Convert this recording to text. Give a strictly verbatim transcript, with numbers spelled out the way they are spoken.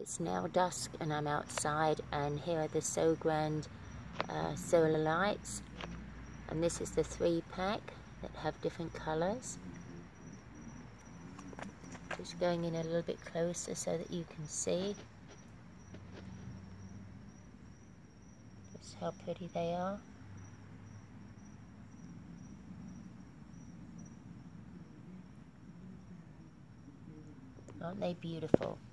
It's now dusk and I'm outside, and here are the Sogrand uh, solar lights, and this is the three pack that have different colours. Just going in a little bit closer so that you can see just how pretty they are. Aren't they beautiful?